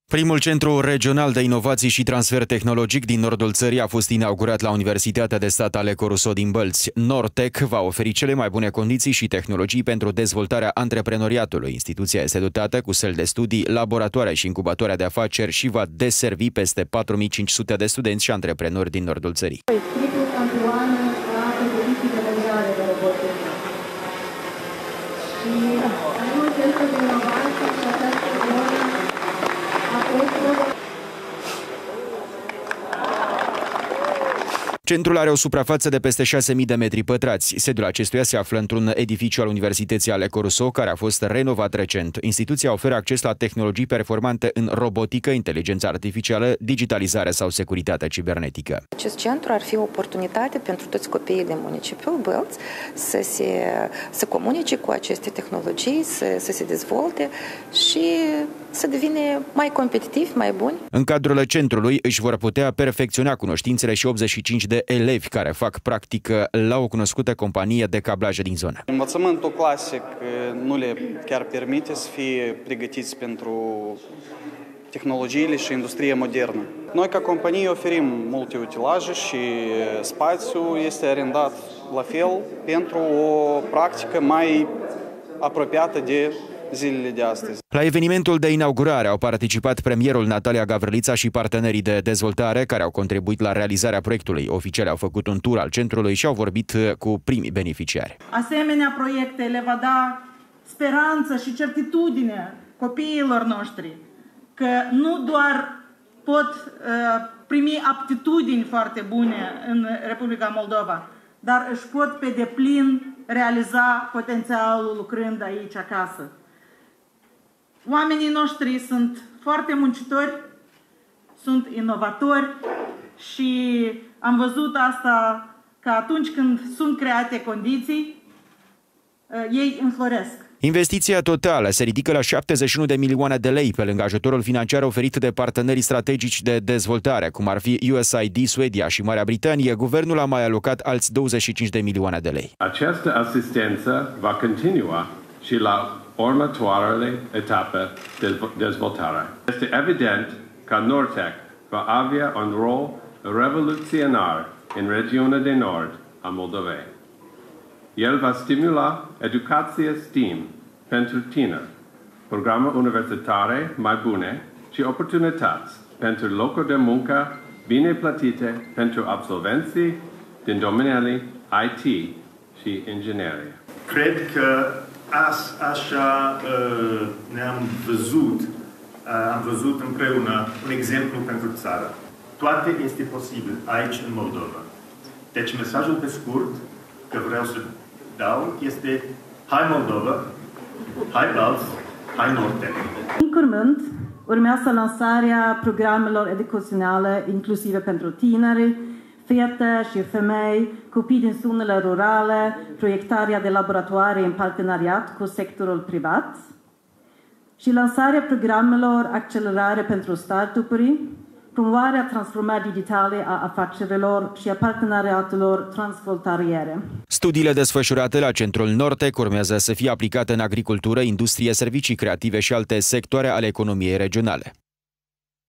Primul centru regional de inovații și transfer tehnologic din nordul țării a fost inaugurat la Universitatea de Stat Aleco Rousseau din Bălți. Nortec va oferi cele mai bune condiții și tehnologii pentru dezvoltarea antreprenoriatului. Instituția este dotată cu săli de studii, laboratoare și incubatoare de afaceri și va deservi peste 4500 de studenți și antreprenori din nordul țării. Centrul are o suprafață de peste 6.000 de metri pătrați. Sediul acestuia se află într-un edificiu al Universității Aleco Rousseau, care a fost renovat recent. Instituția oferă acces la tehnologii performante în robotică, inteligență artificială, digitalizare sau securitate cibernetică. Acest centru ar fi o oportunitate pentru toți copiii din municipiul Bălți să comunice cu aceste tehnologii, să se dezvolte și să devină mai competitivi, mai buni. În cadrul centrului își vor putea perfecționa cunoștințele și 85 de elevi care fac practică la o cunoscută companie de cablaje din zonă. Învățământul clasic nu le chiar permite să fie pregătiți pentru tehnologiile și industria modernă. Noi ca companie oferim multe utilaje și spațiul este arendat la fel pentru o practică mai apropiată de zilele de astăzi. La evenimentul de inaugurare au participat premierul Natalia Gavrilița și partenerii de dezvoltare care au contribuit la realizarea proiectului. Oficialii au făcut un tur al centrului și au vorbit cu primii beneficiari. Asemenea proiecte le va da speranță și certitudine copiilor noștri că nu doar pot primi aptitudini foarte bune în Republica Moldova, dar își pot pe deplin realiza potențialul lucrând aici acasă. Oamenii noștri sunt foarte muncitori, sunt inovatori și am văzut asta că atunci când sunt create condiții, ei înfloresc. Investiția totală se ridică la 71 de milioane de lei, pe lângă ajutorul financiar oferit de partenerii strategici de dezvoltare, cum ar fi USAID, Suedia și Marea Britanie. Guvernul a mai alocat alți 25 de milioane de lei. Această asistență va continua și la următoarele etape de dezvoltare. Este evident că Nortec va avea un rol revoluționar în regiunea de nord a Moldovei. El va stimula educația STEAM pentru tineri, programe universitare mai bune și oportunități pentru locuri de muncă bine plătite pentru absolvenții din domeniile IT și inginerie. Cred că așa ne-am văzut împreună un exemplu pentru țară. Toate este posibil aici în Moldova. Deci mesajul pe scurt că vreau să dau este hai Moldova, hai Bălți, hai Nortec. În curând urmează lansarea programelor educaționale inclusive pentru tineri, fete și femei, copii din zonele rurale, proiectarea de laboratoare în parteneriat cu sectorul privat și lansarea programelor accelerare pentru startup-uri, promovarea transformării digitale a afacerilor și a parteneriatelor transfrontaliere. Studiile desfășurate la Centrul Nortec urmează să fie aplicate în agricultură, industrie, servicii creative și alte sectoare ale economiei regionale.